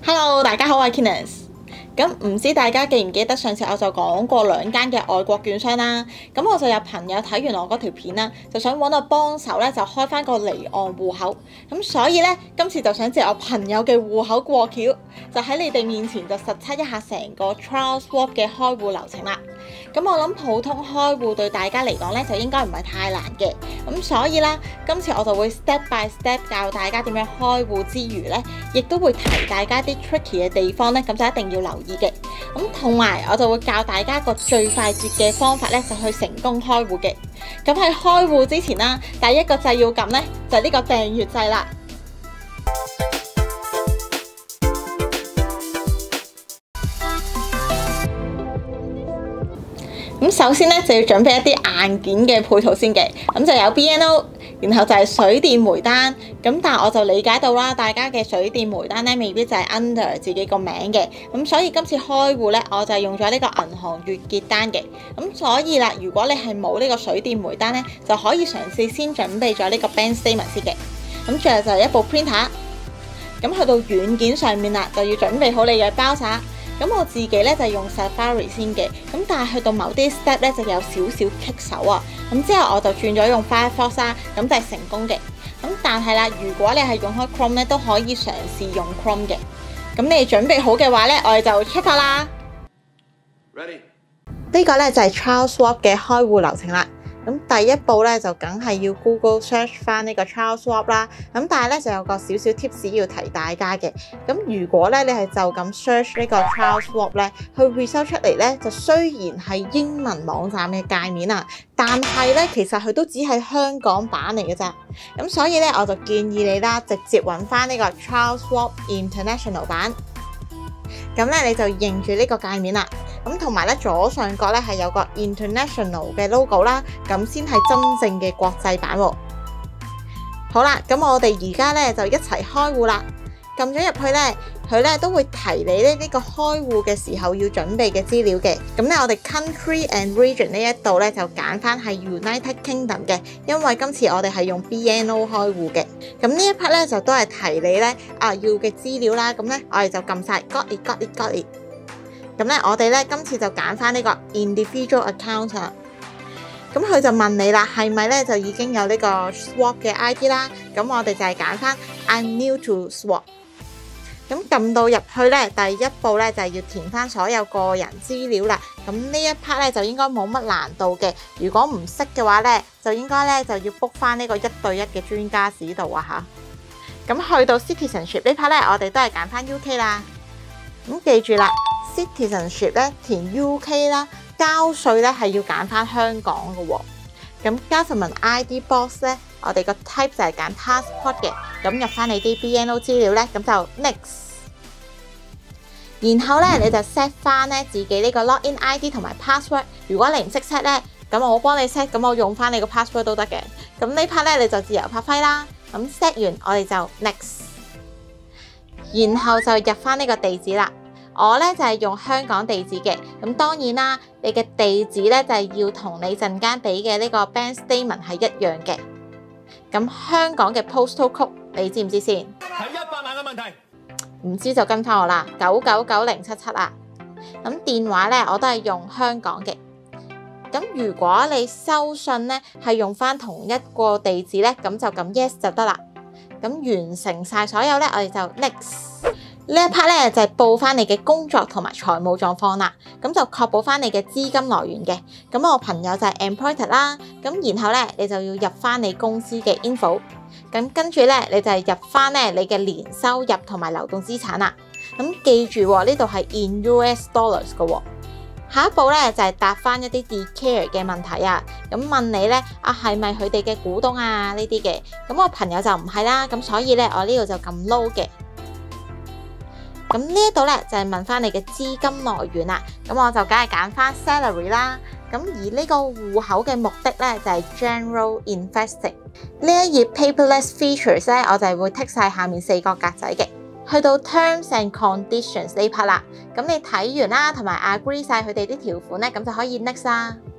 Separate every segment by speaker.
Speaker 1: Hello，大家好，我係 Kenneth。咁唔知大家記唔記得上次我就講過2間嘅外國券商啦。咁我就有朋友睇完我嗰條片啦，就想揾我幫手咧，就開翻個離岸戶口。咁所以咧，今次就想借我朋友嘅戶口過橋，就喺你哋面前就實測一下成個 Charles Schwab 嘅開戶流程啦。咁我諗普通開戶對大家嚟講咧，就應該唔係太難嘅。咁所以啦，今次我就會 step by step 教大家點樣開戶之餘咧，亦都會提大家啲 tricky 嘅地方咧，咁就一定要留意嘅。咁同埋我就會教大家一個最快捷嘅方法咧，就去成功開戶嘅。咁喺開戶之前啦，第一個掣要撳咧，就係呢個訂閱掣啦。咁首先咧就要準備一啲硬件嘅配套先嘅，咁就有 BNO， 然後就係水電煤單。咁但係我就理解到啦，大家嘅水電煤單咧未必就係 under 自己個名嘅，咁所以今次開戶咧我就用咗呢個銀行月結單嘅。咁所以啦，如果你係冇呢個水電煤單咧，就可以嘗試先準備咗呢個 bank statement 先嘅。咁最後就係一部 printer。咁去到軟件上面啦，就要準備好你嘅包曬。咁我自己咧就用 Safari 先嘅，咁但係去到某啲 step 咧就有少少棘手啊。咁之後我就轉咗用 Firefox 啦，咁就係成功嘅。咁但係啦，如果你係用開 Chrome 咧，都可以嘗試用 Chrome 嘅。咁你哋準備好嘅話咧，我哋就出發啦。Ready？ 呢個咧就係 Charles Schwab 嘅開戶流程啦。咁第一步咧就梗係要 Google search 翻呢個 Charles Schwab 啦。咁但係咧就有個少少 tips 要提大家嘅。咁如果咧你係就咁 search 呢個 Charles Schwab 咧，去 result 出嚟咧就雖然係英文網站嘅界面啊，但係咧其實佢都只係香港版嚟嘅咋。咁所以咧我就建議你啦，直接揾翻呢個 Charles Schwab International 版。咁咧你就認住呢個界面啦。咁同埋咧左上角咧係有個 International 嘅 logo 啦，咁先係真正嘅國際版喎。好啦，咁我哋而家咧就一齊開戶啦。撳咗入去咧，佢咧都會提你咧呢個開戶嘅時候要準備嘅資料嘅。咁咧我哋 Country and Region 呢一度咧就揀翻係 United Kingdom 嘅，因為今次我哋係用 BNO 開戶嘅。咁呢一 part 咧就都係提你咧要嘅資料啦。咁咧我哋就撳晒 Got it。咁咧，我哋咧今次就揀翻呢個 individual account 啦。咁佢就問你啦，係咪咧就已經有呢個 Schwab 嘅 ID 啦？咁我哋就係揀翻 I'm new to Schwab。咁撳到入去咧，第一步咧就係要填翻所有個人資料啦。咁呢一 part 咧就應該冇乜難度嘅。如果唔識嘅話咧，就應該咧就要 book 翻呢個1對1嘅專家指導啊嚇。咁去到 citizenship 呢 part 咧，我哋都係揀翻 UK 啦。咁記住啦。Citizenship 咧填 UK 啦，交稅咧係要揀翻香港嘅喎。咁 Government ID Box 咧，我哋個 type 就係揀 passport 嘅。咁入翻你啲 BNO 資料咧，咁就 next。然後咧你就 set 翻咧自己呢個 login ID 同埋 password。如果你唔識 set 咧，咁我幫你 set，咁我用翻你個 password 都得嘅。咁呢 part 咧你就自由發揮啦。咁 set 完我哋就 next。然後就入翻呢個地址啦。我咧就係用香港地址嘅，咁當然啦，你嘅地址咧就係要同你陣間俾嘅呢個 bank statement 係一樣嘅。咁香港嘅 postal code 你知唔知先？係100萬嘅問題。唔知就跟翻我啦，9999077啊。咁電話咧我都係用香港嘅。咁如果你收信咧係用翻同一個地址咧，咁就撳 yes 就得啦。咁完成晒所有咧，我哋就 next。呢一 part 咧就係報翻你嘅工作同埋財務狀況啦，咁就確保翻你嘅資金來源嘅。咁我朋友就係 employed 啦，咁然後咧你就要入翻你公司嘅 info， 咁跟住咧你就係入翻咧你嘅年收入同埋流動資產啦。咁記住喎，呢度係 in US dollars 嘅喎。下一步咧就係答翻一啲 declare 嘅問題啊，咁問你咧係咪佢哋嘅股東啊呢啲嘅。咁我朋友就唔係啦，咁所以咧我呢度就撳 no 嘅。咁呢一度咧就係問翻你嘅資金來源啦，咁我就梗係揀翻 salary 啦。咁而呢個戶口嘅目的咧就係 general investing。呢一頁 paperless features 咧，我就係會剔晒下面4個格仔嘅。去到 terms and conditions 呢 part 啦，咁你睇完啦，同埋 agree 晒佢哋啲條款咧，咁就可以 next 啦。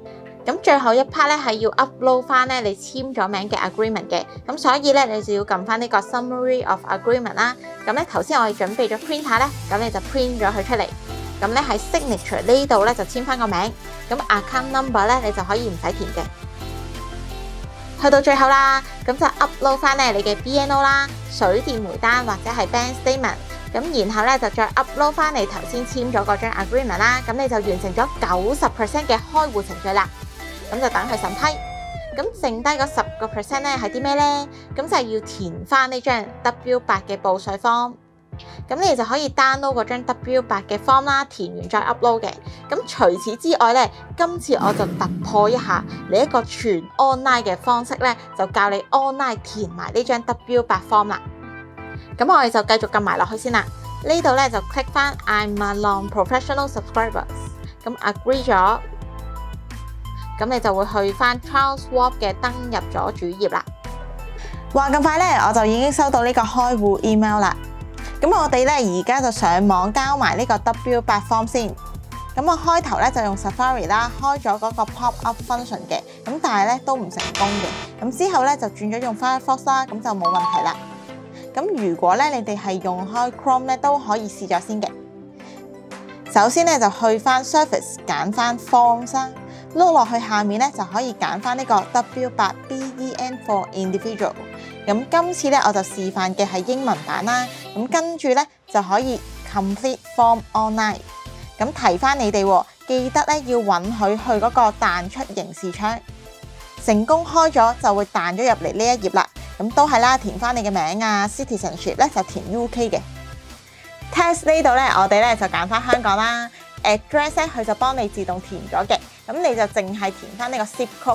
Speaker 1: 咁最後一 part 咧係要 upload 翻咧你簽咗名嘅 agreement 嘅，咁所以咧你就要撳翻呢個 summary of agreement 啦。咁咧頭先我哋準備咗 printer 咧，咁你就 print 咗佢出嚟。咁咧喺 signature 呢度咧就簽翻個名，咁 account number 咧你就可以唔使填嘅。去到最後啦，咁就 upload 翻咧你嘅 BNO 啦、水電煤單或者係 bank statement。咁然後咧就再 upload 翻你頭先簽咗嗰張 agreement 啦，咁你就完成咗90% 嘅開戶程序啦。咁就等佢審批。咁剩低嗰10% 咧係啲咩咧？咁就係要填翻呢張 W8 嘅報稅 form。咁你就可以 download 嗰張 W8 嘅 form 啦，填完再 upload 嘅。咁除此之外咧，今次我就突破一下你一個全 online 嘅方式咧，就教你 online 填埋呢張 W8 form 啦。咁我哋就繼續撳埋落去先啦。呢度咧就 click 翻 I'm a non-professional subscriber， 咁 agree 咗，咁你就會去翻 Charles Schwab 嘅登入咗主頁啦。話咁快咧，我就已經收到呢個開戶 email 啦。咁我哋咧而家就上網交埋呢個 W8 form 先。咁我開頭咧就用 Safari 啦，開咗嗰個 pop up function 嘅，咁但係咧都唔成功嘅。咁之後咧就轉咗用 Firefox 啦，咁就冇問題啦。咁如果咧你哋係用開 Chrome 咧，都可以試咗先嘅。首先咧就去翻 Service 揀翻 Forms 啦，碌落去下面咧就可以揀翻呢個 W8 BEN for Individual。咁今次咧我就示範嘅係英文版啦。咁跟住咧就可以 Complete Form Online。咁提翻你哋喎，記得咧要允許去嗰個彈出刑事窗，成功開咗就會彈咗入嚟呢一頁啦。咁都係啦，填翻你嘅名啊 ，citizenship 咧就填 UK 嘅。Tax 呢度咧，我哋咧就揀翻香港啦。Address 咧佢就幫你自動填咗嘅，咁你就淨係填翻呢個 zip code。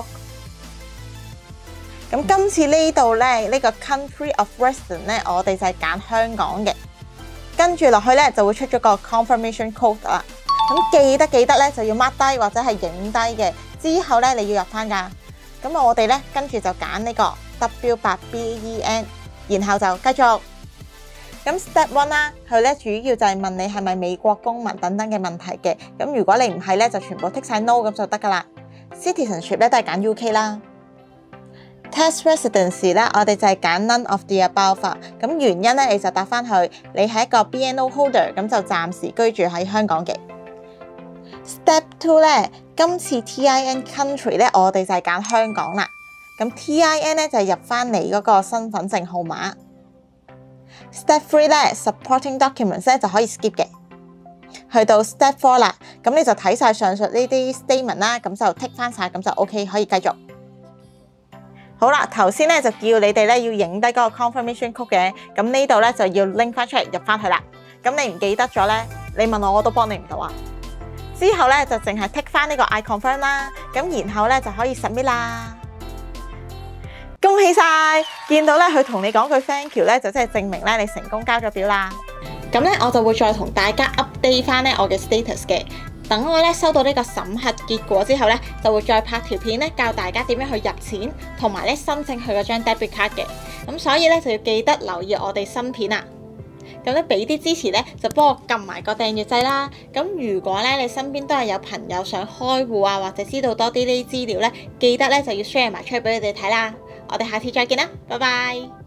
Speaker 1: 咁今次呢度咧，呢個 country of residence 咧，我哋就係揀香港嘅。跟住落去咧就會出咗個 confirmation code 啦。咁記得咧就要 mark 低或者係影低嘅，之後咧你要入翻㗎。咁我哋咧跟住就揀呢個 W8BEN， 然後就繼續。咁 Step 1啦，佢咧主要就係問你係咪美國公民等等嘅問題嘅。咁如果你唔係咧，就全部剔晒 no 咁就得㗎啦。Citizenship 咧都係揀 UK 啦。Tax Residency 咧，我哋就係揀 None of the above。咁原因咧，你就答翻佢，你係一個 BNO holder， 咁就暫時居住喺香港嘅。Step 2咧，今次 TIN country 咧，我哋就係揀香港啦。咁 TIN 咧就係入翻你嗰個身份證號碼。Step 3咧 ，supporting documents 咧就可以 skip 嘅。去到 Step 4啦，咁你就睇晒上述呢啲 statement 啦，咁就 tick 翻晒，咁就 OK 可以繼續。好啦，頭先咧就叫你哋咧要影低嗰個 confirmation code 嘅，咁呢度咧就要拎翻出嚟入翻去啦。咁你唔記得咗咧，你問我都幫你唔到啊。之後咧就淨係 tick 翻呢個 I confirm 啦，咁然後咧就可以 submit 啦。恭喜晒！見到咧佢同你講句 thank you 咧，就即係證明咧你成功交咗表啦。咁咧我就會再同大家 update 翻咧我嘅 status 嘅。等我咧收到呢個審核結果之後咧，就會再拍條片咧教大家點樣去入錢，同埋咧申請佢嗰張 debit card 嘅。咁所以咧就要記得留意我哋新片啦。咁咧俾啲支持咧，就幫我撳埋個訂閱掣啦。咁如果咧你身邊都係有朋友想開戶啊，或者知道多啲呢啲資料咧，記得咧就要 share 埋出去俾佢哋睇啦。我哋下次再見啦，拜拜。